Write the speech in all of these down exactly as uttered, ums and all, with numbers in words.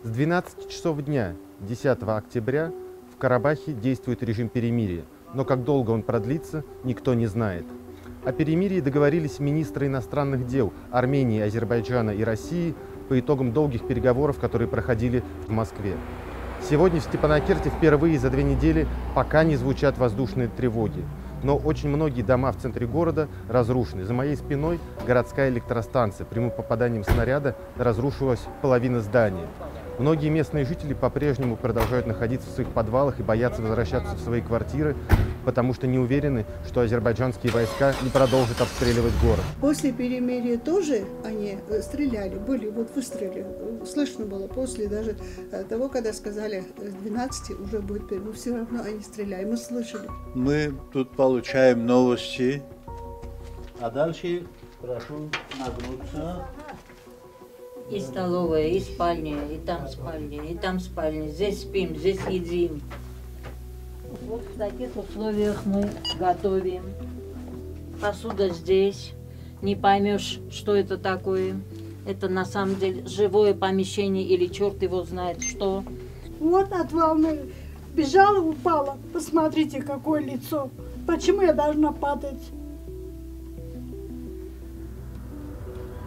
С двенадцати часов дня десятого октября в Карабахе действует режим перемирия, но как долго он продлится, никто не знает. О перемирии договорились министры иностранных дел Армении, Азербайджана и России по итогам долгих переговоров, которые проходили в Москве. Сегодня в Степанакерте впервые за две недели пока не звучат воздушные тревоги, но очень многие дома в центре города разрушены. За моей спиной городская электростанция. Прямым попаданием снаряда разрушилась половина здания. Многие местные жители по-прежнему продолжают находиться в своих подвалах и боятся возвращаться в свои квартиры, потому что не уверены, что азербайджанские войска не продолжат обстреливать город. После перемирия тоже они стреляли, были вот выстрелы. Слышно было после даже того, когда сказали, с двенадцати уже будет перемирие. Но все равно они стреляли, мы слышали. Мы тут получаем новости, а дальше прошу нагнуться. И столовая, и спальня, и там спальня, и там спальня. Здесь спим, здесь едим. Вот в таких условиях мы готовим. Посуда здесь. Не поймешь, что это такое. Это на самом деле живое помещение или черт его знает что. Вот от волны бежала, упала. Посмотрите, какое лицо. Почему я должна падать?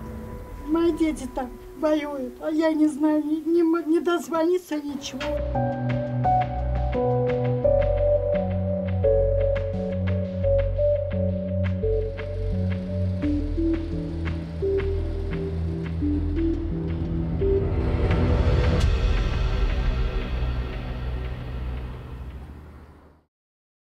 Мои дети там воюют, а я не знаю, не, не, не дозвониться, ничего.